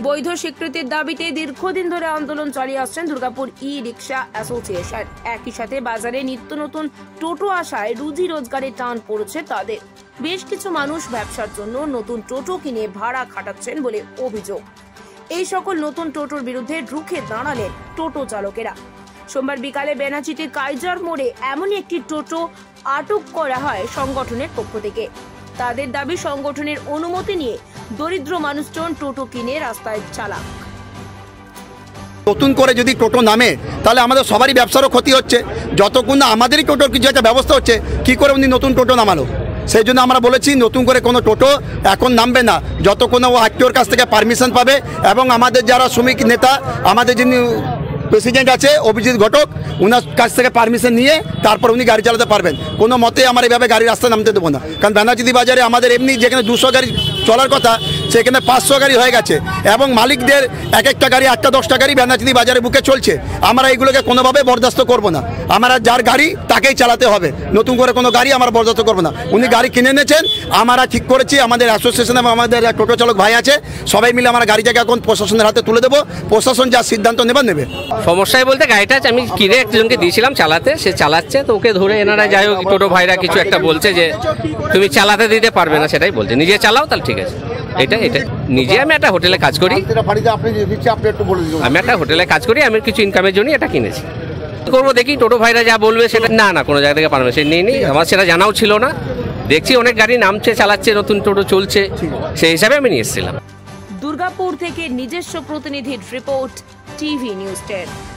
বৈধ স্বীকৃতির দাবিতে দীর্ঘদিন ধরে আন্দোলন চালিয়ে আসছেন দুর্গাপুর ই রিক্সা অ্যাসোসিয়েশন। একই সাথে বাজারে নিত্য নতুন টোটো আসায় রুজি রোজগারের টান পড়েছে তাদের। বেশ কিছু মানুষ ব্যবসার জন্য নতুন টোটো কিনে ভাড়া খাটাচ্ছেন বলে অভিযোগ। এই সকল নতুন টোটোর বিরুদ্ধে রুখে দাঁড়ালেন টোটো চালকেরা। সোমবার বিকালে বেনাচিটি কাইজার মোড়ে এমনই একটি টোটো আটক করা হয় সংগঠনের পক্ষ থেকে। তাদের দাবি, সংগঠনের অনুমতি নিয়ে দরিদ্র মানুষজন টোটো কিনে রাস্তায় চালাক। নতুন করে যদি টোটো নামে তাহলে আমাদের সবারই ব্যবসারও ক্ষতি হচ্ছে, যতক্ষণ না আমাদেরই টোটোর কিছু একটা ব্যবস্থা হচ্ছে। কি করে উনি নতুন টোটো নামালো? সেই জন্য আমরা বলেছি নতুন করে কোনো টোটো এখন নামবে না যতক্ষণ ও আরটিওর কাছ থেকে পারমিশন পাবে, এবং আমাদের যারা শ্রমিক নেতা, আমাদের যিনি প্রেসিডেন্ট আছে অভিজিৎ ঘটক, ওনার কাছ থেকে পারমিশন নিয়ে তারপর উনি গাড়ি চালাতে পারবেন। কোনো মতে আমরা এইভাবে গাড়ি রাস্তায় নামতে দেবো না, কারণ বেনাচিটি বাজারে আমাদের এমনি যেখানে 200 গাড়ি চলার কথা সেখানে 500 গাড়ি হয়ে গেছে, এবং মালিকদের এক একটা গাড়ি 8টা 10টা গাড়ি বেনাচিটি বাজারে বুকে চলছে। আমরা এইগুলোকে কোনোভাবে বরদাস্ত করব না। আমরা যার গাড়ি তাকেই চালাতে হবে, নতুন করে কোনো গাড়ি আমরা বরদাস্ত করবো না। উনি গাড়ি কিনে এনেছেন, আমরা ঠিক করেছি আমাদের অ্যাসোসিয়েশন এবং আমাদের টোটো চালক ভাই আছে, সবাই মিলে আমরা গাড়িটাকে এখন প্রশাসনের হাতে তুলে দেবো। প্রশাসন যা সিদ্ধান্ত নেবে। সমস্যায় বলতে গাড়িটা আমি কিনে একজনকে দিয়েছিলাম চালাতে, সে চালাচ্ছে, তো ওকে ধরে এনারা যাই হোক টোটো ভাইরা কিছু একটা বলছে যে তুমি চালাতে দিতে পারবে না, সেটাই বলছে। নিজে চালাও তাহলে ঠিক আছে। এটা নিজে আমি একটা হোটেলে কাজ করি, আমি কিছু ইনকামের জন্য এটা কিনেছি। করবো দেখি টোটো ভাইরা যা বলবে সেটা। না কোনো জায়গা থেকে পারমিশন নিইনি, আমার সেটা জানাও ছিল না। দেখছি অনেক গাড়ি নামছে, চালাচ্ছে, নতুন টোটো চলছে, সেই হিসাবে আমি নিয়ে এসেছিলাম। দুর্গাপুর থেকে নিজস্ব প্রতিনিধির রিপোর্ট, টিভি নিউজ 10।